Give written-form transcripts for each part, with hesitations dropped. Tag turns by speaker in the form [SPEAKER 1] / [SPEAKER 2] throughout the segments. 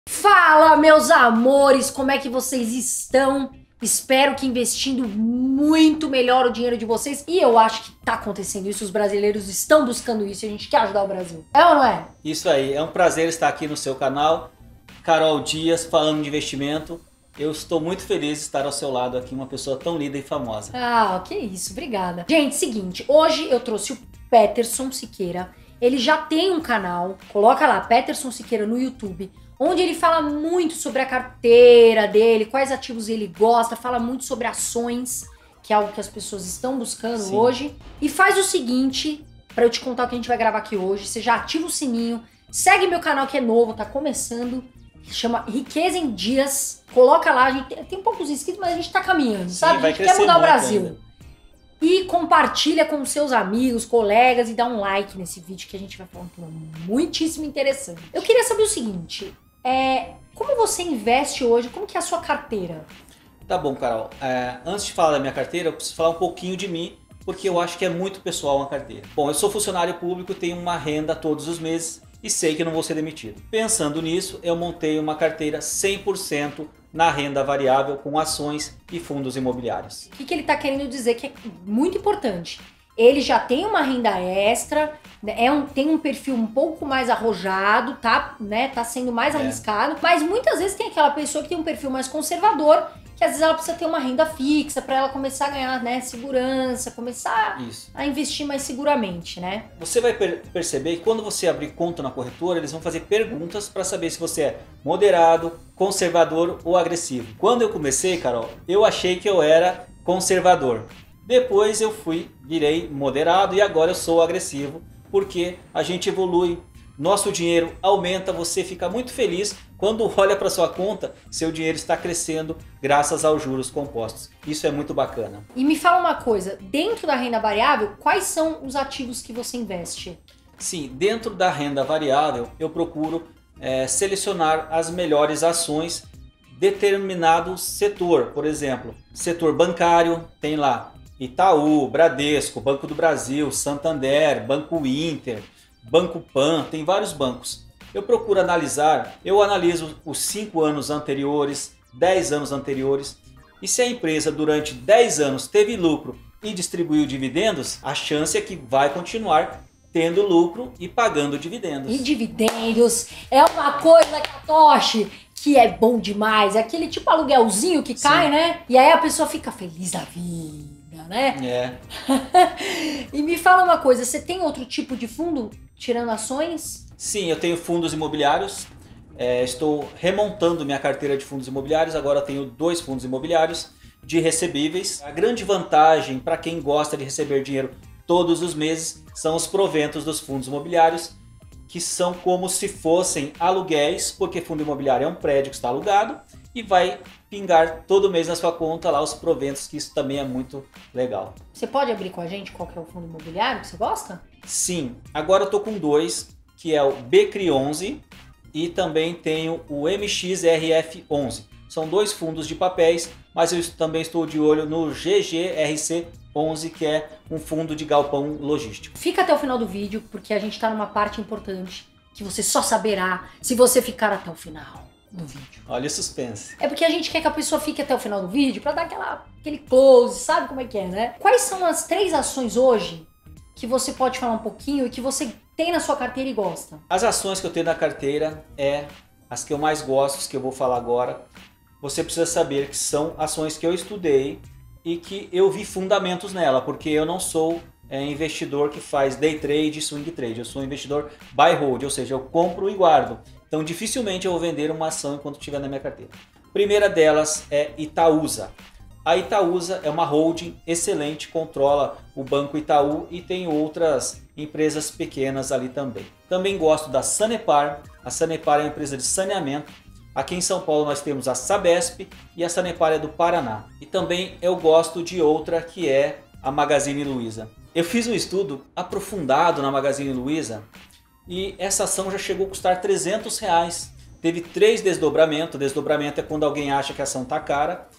[SPEAKER 1] Fala, meus amores, como é que vocês estão? Espero que investindo muito melhor o dinheiro de vocês. E eu acho que tá acontecendo isso, os brasileiros estão buscando isso e a gente quer ajudar o Brasil. É ou não é?
[SPEAKER 2] Isso aí, é um prazer estar aqui no seu canal. Carol Dias, falando de investimento. Eu estou muito feliz de estar ao seu lado aqui, uma pessoa tão linda e famosa.
[SPEAKER 1] Ah, que isso, obrigada. Gente, seguinte, hoje eu trouxe o Peterson Siqueira. Ele já tem um canal, coloca lá, Peterson Siqueira no YouTube, onde ele fala muito sobre a carteira dele, quais ativos ele gosta, fala muito sobre ações, que é algo que as pessoas estão buscando
[SPEAKER 2] Sim.
[SPEAKER 1] hoje. E faz o seguinte, pra eu te contar o que a gente vai gravar aqui hoje, você já ativa o sininho, segue meu canal que é novo, tá começando, chama Riqueza em Dias, coloca lá, a gente tem poucos inscritos, mas a gente tá caminhando,
[SPEAKER 2] Sim,
[SPEAKER 1] sabe? A
[SPEAKER 2] vai
[SPEAKER 1] gente quer
[SPEAKER 2] crescer
[SPEAKER 1] mudar o
[SPEAKER 2] muito
[SPEAKER 1] Brasil.
[SPEAKER 2] ainda.
[SPEAKER 1] E compartilha com seus amigos, colegas e dá um like nesse vídeo que a gente vai falar um tema muitíssimo interessante. Eu queria saber o seguinte, como você investe hoje, como que é a sua carteira?
[SPEAKER 2] Tá bom, Carol. Antes de falar da minha carteira, eu preciso falar um pouquinho de mim, porque eu acho que é muito pessoal uma carteira. Bom, eu sou funcionário público, tenho uma renda todos os meses e sei que não vou ser demitido. Pensando nisso, eu montei uma carteira 100% na renda variável com ações e fundos imobiliários.
[SPEAKER 1] O que ele tá querendo dizer que é muito importante? Ele já tem uma renda extra, né, tem um perfil um pouco mais arrojado, tá sendo mais arriscado, mas muitas vezes tem aquela pessoa que tem um perfil mais conservador, que às vezes ela precisa ter uma renda fixa para ela começar a ganhar, né, segurança, começar a investir mais seguramente, né?
[SPEAKER 2] Você vai perceber que quando você abrir conta na corretora, eles vão fazer perguntas para saber se você é moderado, conservador ou agressivo. Quando eu comecei, Carol, eu achei que eu era conservador. Depois eu virei moderado e agora eu sou agressivo, porque a gente evolui, nosso dinheiro aumenta, você fica muito feliz quando olha para sua conta, seu dinheiro está crescendo graças aos juros compostos. Isso é muito bacana.
[SPEAKER 1] E me fala uma coisa, dentro da renda variável, quais são os ativos que você investe?
[SPEAKER 2] Sim, dentro da renda variável eu procuro selecionar as melhores ações determinado setor. Por exemplo, setor bancário, tem lá Itaú, Bradesco, Banco do Brasil, Santander, Banco Inter, Banco Pan, tem vários bancos. Eu procuro analisar, eu analiso os 5 anos anteriores, 10 anos anteriores, e se a empresa durante 10 anos teve lucro e distribuiu dividendos, a chance é que vai continuar tendo lucro e pagando dividendos.
[SPEAKER 1] E dividendos é uma coisa, Katoshi, que é bom demais, é aquele tipo aluguelzinho que cai, né? E aí a pessoa fica feliz da vida, né? E me fala uma coisa, você tem outro tipo de fundo tirando ações?
[SPEAKER 2] Sim, eu tenho fundos imobiliários, estou remontando minha carteira de fundos imobiliários, agora tenho 2 fundos imobiliários de recebíveis. A grande vantagem para quem gosta de receber dinheiro todos os meses são os proventos dos fundos imobiliários, que são como se fossem aluguéis, porque fundo imobiliário é um prédio que está alugado e vai pingar todo mês na sua conta lá os proventos, que isso também é muito legal.
[SPEAKER 1] Você pode abrir com a gente qual que é o fundo imobiliário que você gosta?
[SPEAKER 2] Sim, agora eu estou com 2, que é o BCRI11 e também tenho o MXRF11. São 2 fundos de papéis, mas eu também estou de olho no GGRC11, que é um fundo de galpão logístico.
[SPEAKER 1] Fica até o final do vídeo, porque a gente está numa parte importante que você só saberá se você ficar até o final do vídeo.
[SPEAKER 2] Olha o suspense.
[SPEAKER 1] É porque a gente quer que a pessoa fique até o final do vídeo para dar aquele close, sabe como é que é, né? Quais são as 3 ações hoje que você pode falar um pouquinho e que você tem na sua carteira e gosta?
[SPEAKER 2] As ações que eu tenho na carteira as que eu mais gosto, as que eu vou falar agora. Você precisa saber que são ações que eu estudei e que eu vi fundamentos nela, porque eu não sou investidor que faz day trade e swing trade. Eu sou investidor buy hold, ou seja, eu compro e guardo. Então dificilmente eu vou vender uma ação enquanto estiver na minha carteira. A primeira delas é Itaúsa. A Itaúsa é uma holding excelente, controla o Banco Itaú e tem outras empresas pequenas ali também. Também gosto da Sanepar. A Sanepar é uma empresa de saneamento. Aqui em São Paulo nós temos a Sabesp e a Sanepar é do Paraná. E também eu gosto de outra, que é a Magazine Luiza. Eu fiz um estudo aprofundado na Magazine Luiza e essa ação já chegou a custar R$300. Teve 3 desdobramentos. Desdobramento é quando alguém acha que a ação está cara.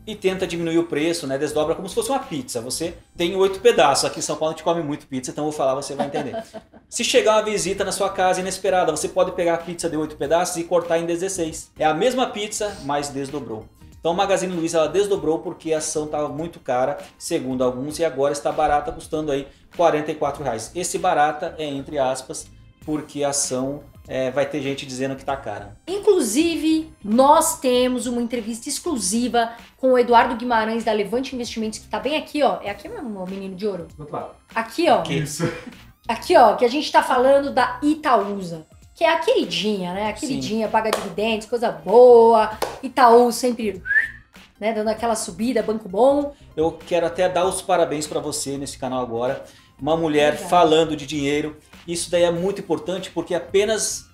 [SPEAKER 2] e tenta diminuir o preço, né? Desdobra como se fosse uma pizza. Você tem 8 pedaços. Aqui em São Paulo a gente come muito pizza, então eu vou falar, você vai entender. Se chegar uma visita na sua casa inesperada, você pode pegar a pizza de 8 pedaços e cortar em 16. É a mesma pizza, mas desdobrou. Então a Magazine Luiza ela desdobrou porque a ação estava muito cara, segundo alguns, e agora está barata, custando aí R$44. Esse barata é entre aspas, porque a ação vai ter gente dizendo que está cara.
[SPEAKER 1] Inclusive, nós temos uma entrevista exclusiva com o Eduardo Guimarães da Levante Investimentos, que está bem aqui, ó. É aqui mesmo, o menino de ouro? Aqui, ó.
[SPEAKER 3] Isso.
[SPEAKER 1] Aqui, ó, que a gente está falando da Itaúsa. Que é a queridinha, né? A queridinha,
[SPEAKER 2] Sim.
[SPEAKER 1] paga dividendos, coisa boa. Itaú sempre, né, dando aquela subida, banco bom.
[SPEAKER 2] Eu quero até dar os parabéns para você nesse canal agora. Uma mulher
[SPEAKER 1] Obrigada.
[SPEAKER 2] falando de dinheiro. Isso daí é muito importante porque apenas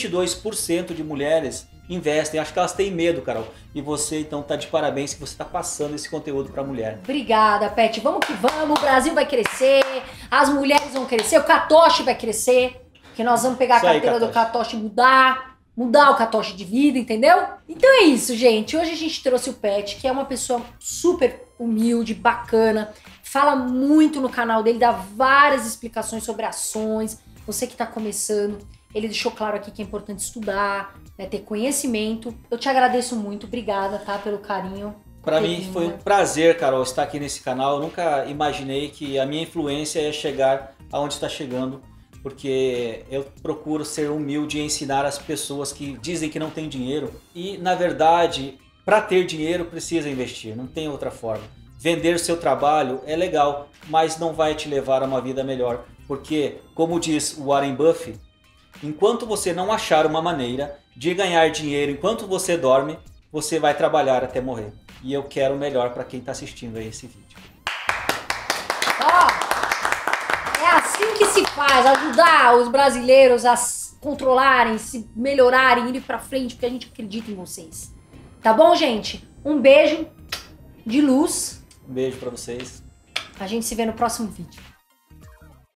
[SPEAKER 2] 22% de mulheres investem. Acho que elas têm medo, Carol. E você, então, tá de parabéns que você tá passando esse conteúdo para mulher.
[SPEAKER 1] Obrigada, Pet. Vamos que vamos. O Brasil vai crescer, as mulheres vão crescer, o Katoshi vai crescer. Que nós vamos pegar a
[SPEAKER 2] Isso aí,
[SPEAKER 1] carteira do Katoshi e mudar o Katoshi de vida, entendeu? Então é isso, gente. Hoje a gente trouxe o Pet, que é uma pessoa super humilde, bacana. Fala muito no canal dele, dá várias explicações sobre ações. Você que tá começando, ele deixou claro aqui que é importante estudar, né, ter conhecimento. Eu te agradeço muito, obrigada, tá, pelo carinho.
[SPEAKER 2] Para mim foi um prazer, Carol, estar aqui nesse canal. Eu nunca imaginei que a minha influência ia chegar aonde está chegando, porque eu procuro ser humilde e ensinar as pessoas que dizem que não têm dinheiro. E, na verdade, para ter dinheiro precisa investir, não tem outra forma. Vender seu trabalho é legal, mas não vai te levar a uma vida melhor. Porque, como diz o Warren Buffett, enquanto você não achar uma maneira de ganhar dinheiro enquanto você dorme, você vai trabalhar até morrer. E eu quero o melhor para quem está assistindo aí esse vídeo.
[SPEAKER 1] É assim que se faz, ajudar os brasileiros a controlarem, se melhorarem, irem pra frente, porque a gente acredita em vocês. Tá bom, gente? Um beijo de luz.
[SPEAKER 2] Um beijo para vocês.
[SPEAKER 1] A gente se vê no próximo vídeo.